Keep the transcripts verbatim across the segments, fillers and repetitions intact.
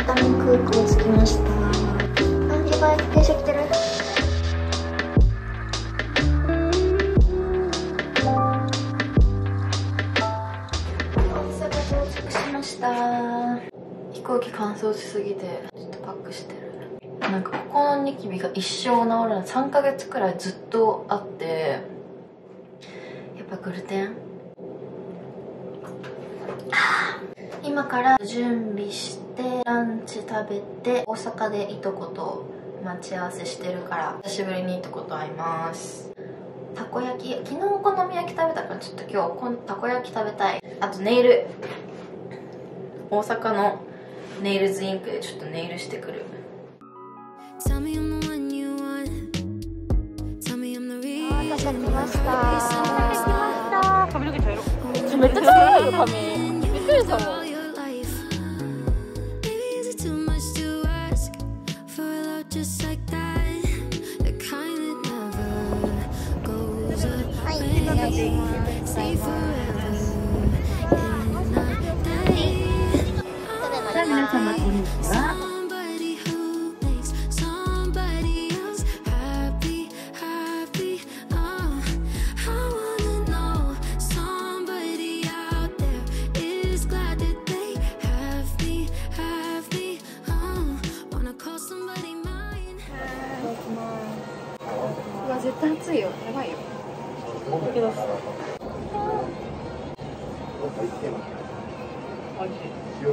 熱海空港着きました。あ、やばい、電車来てる。大阪到着しました。飛行機乾燥しすぎてちょっとパックしてる。なんかここのニキビが一生治らない。さんかげつくらいずっとあって、やっぱグルテン。今から準備してランチ食べて、大阪でいとこと待ち合わせしてるから久しぶりにいとこと会います。たこ焼き、昨日お好み焼き食べたからちょっと今日こんたこ焼き食べたい。あとネイル、大阪のネイルズインクでちょっとネイルしてくる。確かに来ました。 髪の毛茶色。 めっちゃ茶色いよ髪。びっくりしたもん。 さあ皆様こんにちは。 うわ、絶対熱いよ。やばいよ。 いきます。おいしい。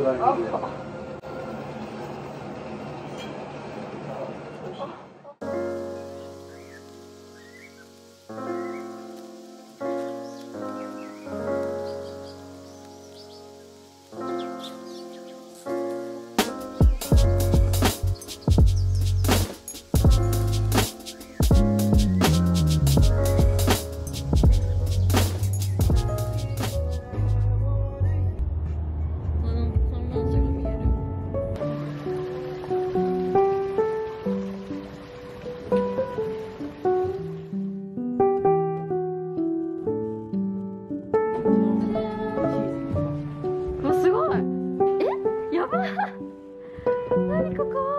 何ここ。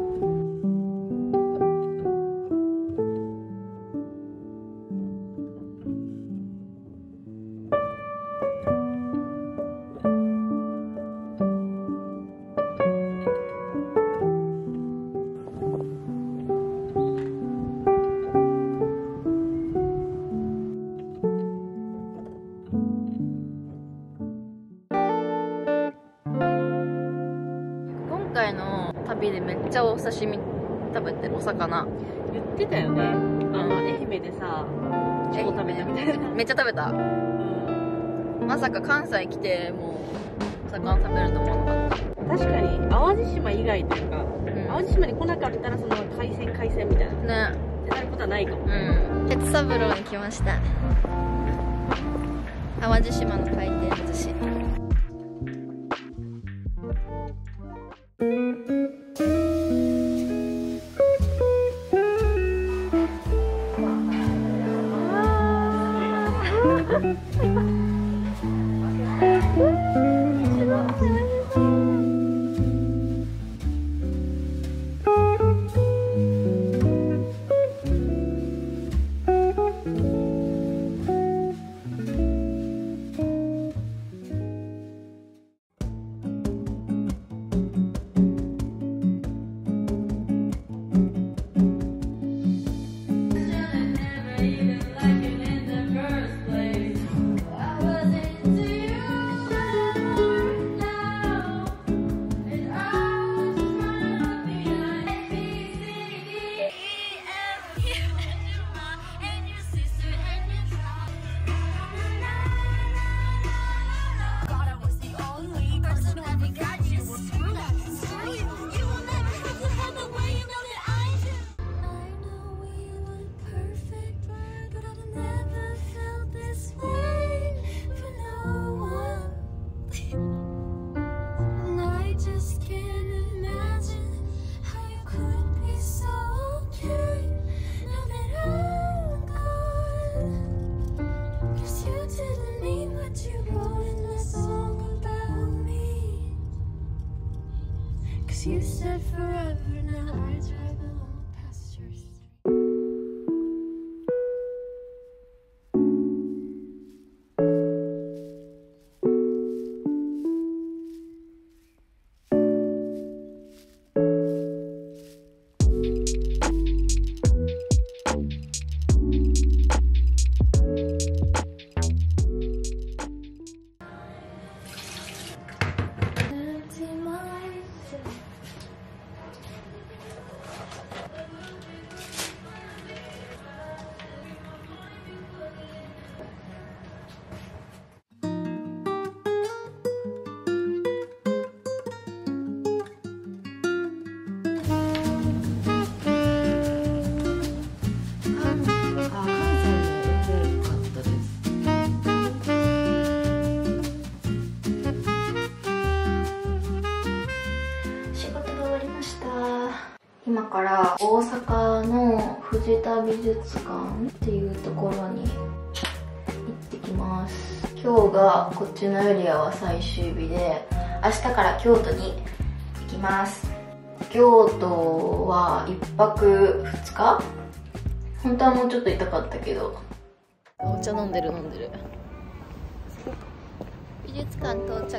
今回の旅でめっちゃお刺身食べてる。お魚言ってたよね。あの愛媛でさ、超食べたみたいな。 めっちゃ食べた。 うん、 まさか関西来てもうお魚食べると思わなかった。 確かに淡路島以外というか、 うん、 淡路島に来なかったらその海鮮海鮮みたいなねってなることはないかも。 うん。鉄三郎に来ました。淡路島の回転寿司。 you said forever, now I drive along past your street. 今から大阪の藤田美術館っていうところに行ってきます。今日がこっちのエリアは最終日で、明日から京都に行きます。京都はいっぱくふつか、本当はもうちょっと痛かったけど。 お茶飲んでる飲んでる。美術館到着。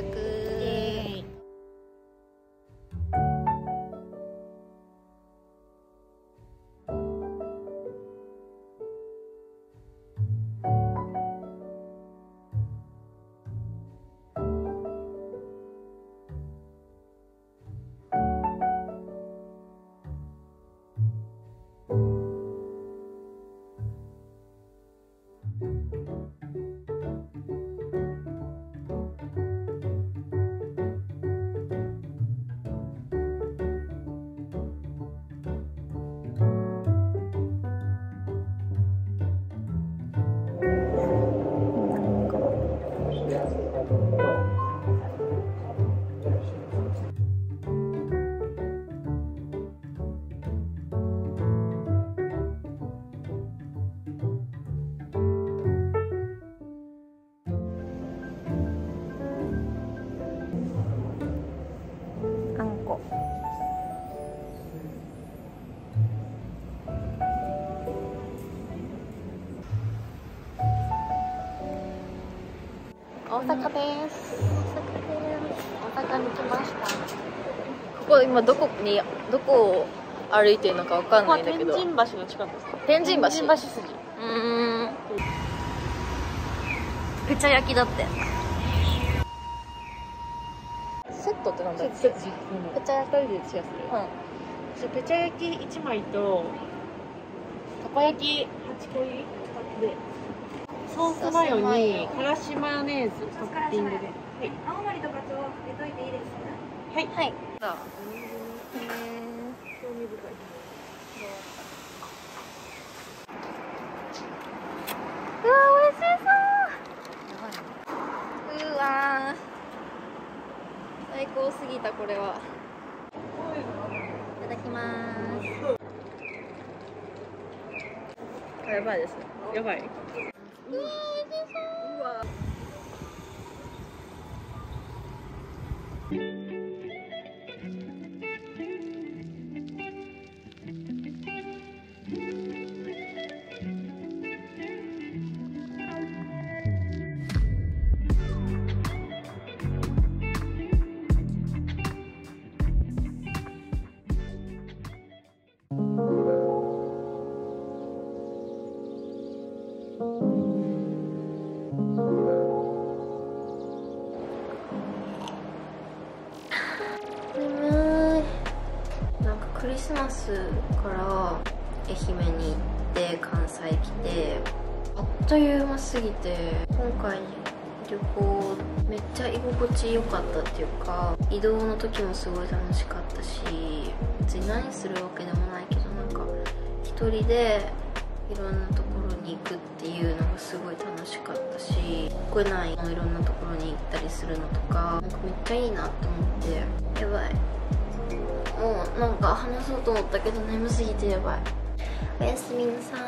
大阪です。大阪に来ました。ここ今どこにどこを歩いてるのかわかんないんだけど。 天神橋の近くですか？ 天神橋。 天神橋筋。 うーん。ペチャ焼きだって。セットってなんだっけ？ セット。 ペチャ焼きでシェアする。 うん。ペチャ焼きいちまいとたこ焼きはちこ入りで。ソースマヨにからしマヨネーズトッピングで、はい、 青森とかと入れといていいですか？ はいはい。どう？ 興味深い。 うわ美味しそう。うわ最高すぎたこれは。いただきます。やばいですね。 やばい。 うわ美味しそう。うわ。クリスマスから愛媛に行って関西来てあっという間すぎて、今回旅行めっちゃ居心地良かったっていうか、移動の時もすごい楽しかったし、別に何するわけでもないけど、なんか一人でいろんなところに行くっていうのがすごい楽しかったし、国内のいろんなところに行ったりするのとか、なんかめっちゃいいなと思って。やばい、もうなんか話そうと思ったけど眠すぎてやばい。おやすみなさい。